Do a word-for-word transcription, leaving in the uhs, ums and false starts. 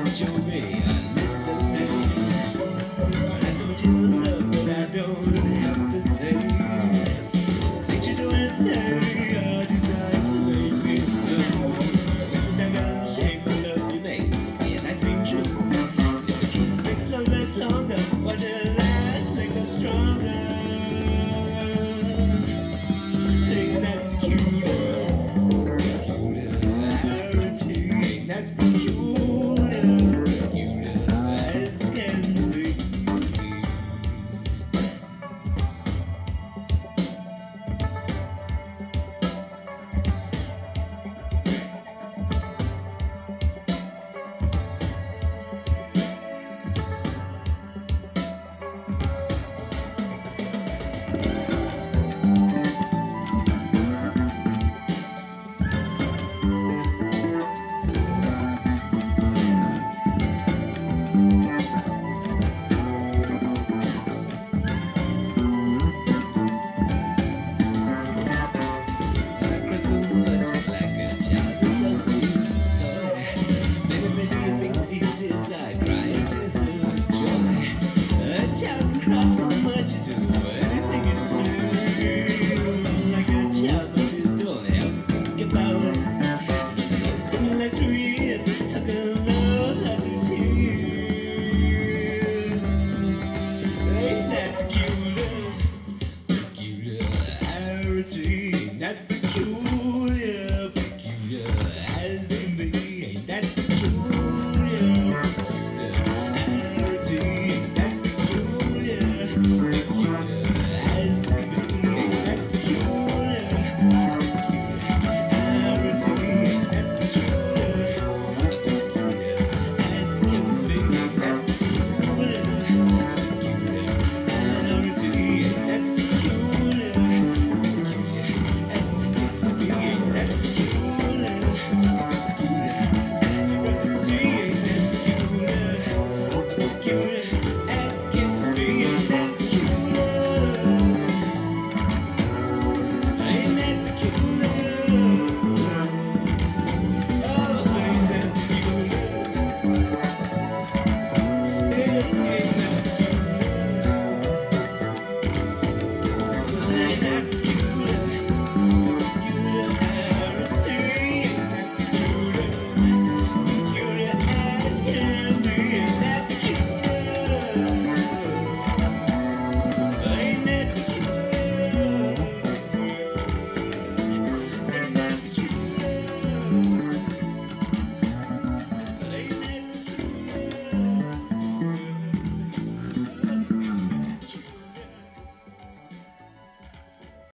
Your way, Mister Man. I told you to love, but I don't have to say. Think you do and say I decide to make me know. It's a daggone shame the love you make, and I seem true. If the truth makes love last longer, why did it last make us stronger? Ain't that cute? Cutie, ain't that cute? How come